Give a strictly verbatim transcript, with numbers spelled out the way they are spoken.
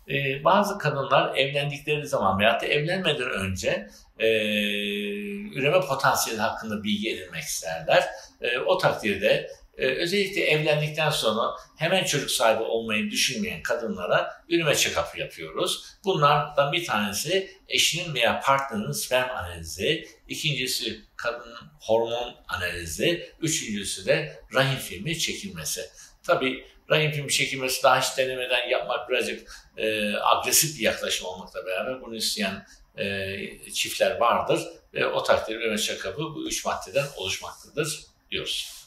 E, bazı kadınlar evlendikleri zaman veyahut da evlenmeden önce e, üreme potansiyeli hakkında bilgi edinmek isterler. E, o takdirde e, özellikle evlendikten sonra hemen çocuk sahibi olmayı düşünmeyen kadınlara üreme check-up yapıyoruz. Bunlardan bir tanesi eşinin veya partnerinin sperm analizi, ikincisi kadının hormon analizi, üçüncüsü de rahim filmi çekilmesi. Tabii rahim filmi çekilmesi daha hiç denemeden yapmak birazcık e, agresif bir yaklaşım olmakla beraber bunu isteyen e, çiftler vardır ve o takdirde üreme check-up'ı bu üç maddeden oluşmaktadır diyoruz.